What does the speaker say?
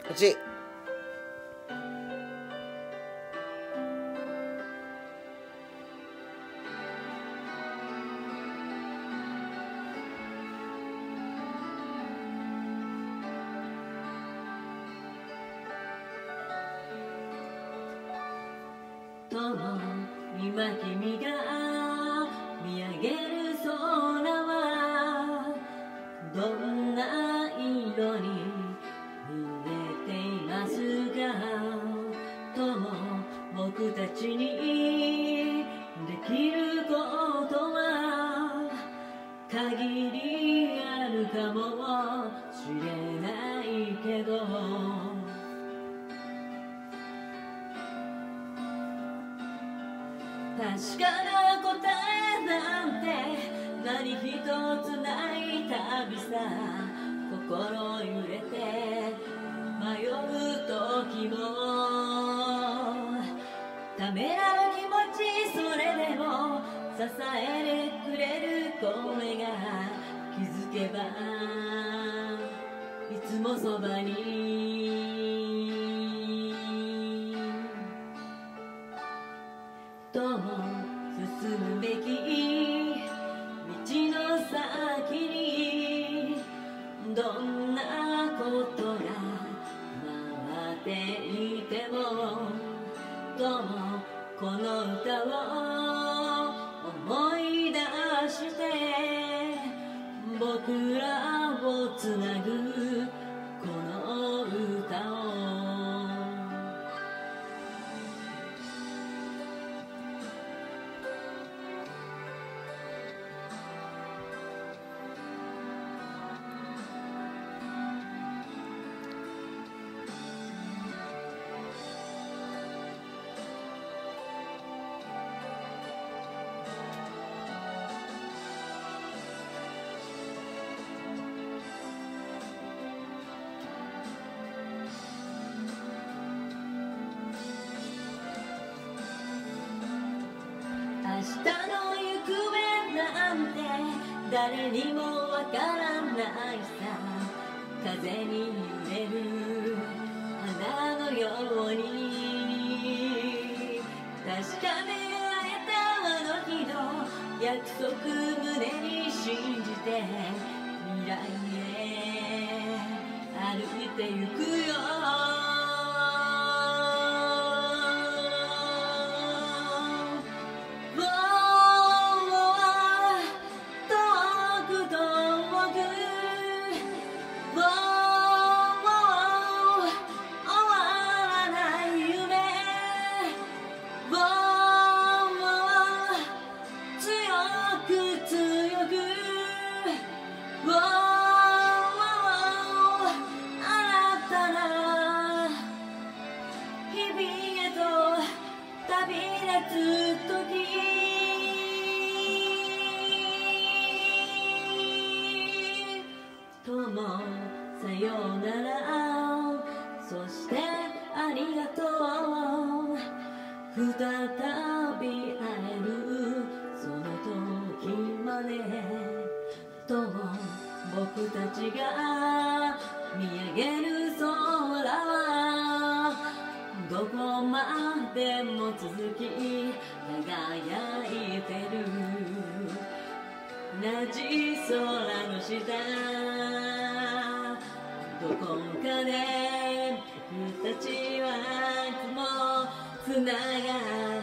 こっち。 とも今君が見上げる空はどんな色に見えていますか。とも僕たちにできることは限りあるかもしれないけど、確かな答えなんて何一つない旅さ。心揺れて迷う時もためらう気持ち、それでも支えてくれる声が気づけばいつもそばに。とも進むべき道の先にどんなことが回っていても、ともこの歌を思い出して僕らをつなぐこの歌を。明日の行方なんて誰にもわからないさ。風に揺れる花のように確かめ合えたあの日の約束胸に信じて未来へ歩いてゆくよ。旅立つ時ともさようなら、そしてありがとう。再び会えるその時までとも僕たちが見上げる空はどこまでも続き輝いてる。同じ空の下どこかで僕たちはいつもつながって